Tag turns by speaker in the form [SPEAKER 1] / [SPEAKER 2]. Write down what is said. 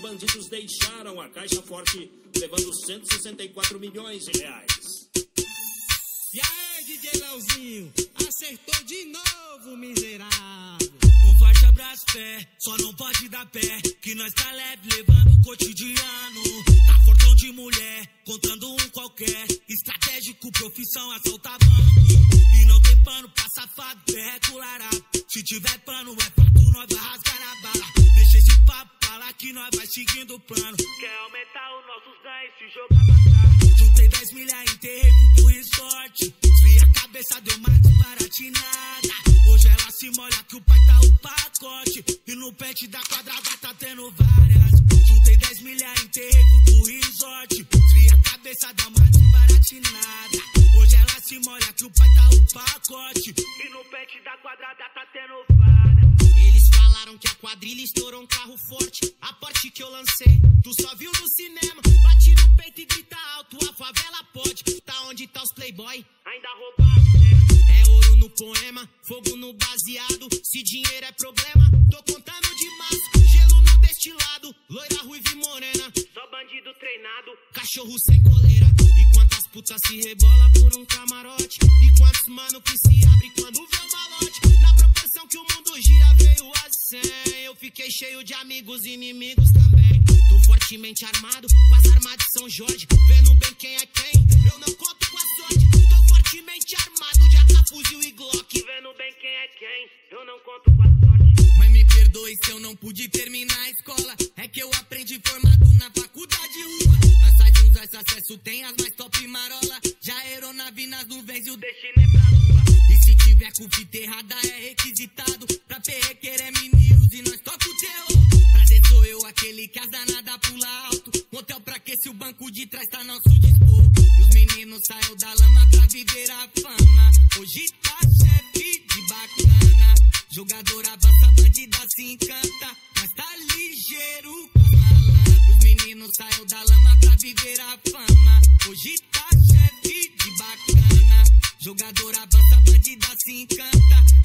[SPEAKER 1] bandidos deixaram a caixa forte, levando 164 milhões de reais.
[SPEAKER 2] E aí, DJ Leozinho, acertou de novo, miserável.
[SPEAKER 3] Um forte abraço, fé, só não pode dar pé, que nós tá leve levando o cotidiano. Tá fortão de mulher, contando um qualquer, estratégico, profissão, assaltar banco. E não tem pano pra safado, perreculará. Se tiver pano é fato, nós vai rasgar na bala. Deixa esse papo pra lá que nós vai seguindo o plano. Quer aumentar os nossos ganhos, se jogar pra cá. Juntei 10 milhas, enterrei pro resort. Desvia a cabeça, deu mais desbaratinada. Hoje ela se molha que o pai tá o pacote. E no pente da quadrada tá tendo várias. Juntei 10 milhas, enterrei pro resort. Desvia a cabeça, deu mais desbaratinada. Hoje ela se molha que o pai tá o pacote. E no pente da quadrada tá tendo várias.
[SPEAKER 2] Eles falaram que a quadrilha estourou um carro forte. A parte que eu lancei, tu só viu no cinema. Bate no peito e grita alto, a favela pode. Tá onde tá os playboy? Ainda roubaram. É ouro no poema, fogo no baseado. Se dinheiro é problema, tô contando de maço. Gelo no destilado, loira, ruiva e morena. Só bandido treinado, cachorro sem coleira. E quantas putas se rebola por um camarote. E quantos mano que se abre quando vê o malote. Na proporção que o mundo gira veio a 100. Eu fiquei cheio de amigos e inimigos também. Tô fortemente armado, com as armas de São Jorge. Vendo bem quem é quem, eu não conto com a sorte. Tô fortemente armado de AK, fuzil e Glock. Vendo bem quem é quem, eu não conto com a sorte.
[SPEAKER 3] Mas me perdoe se eu não pude terminar a escola. É que eu aprendi formado na faculdade rua. Lança de uns acesso tem as mais top marola. Já aeronave nas nuvens e o destino é pra lua. E se tiver com fita errada é requisitado. Pra perrequer é meninos e nós toca o terror. Prazer sou eu, aquele que as danada pula alto. Motel pra que se o banco de trás tá nosso dispor. E os meninos saem da lama pra viver a fama. Hoje tá chefe de bacana. Jogador avança, bandida se encanta. Mas tá ligeiro com malandro. Os meninos saem da lama pra viver a fama. Hoje tá chefe de bacana. Jogador avança, bandida se encanta.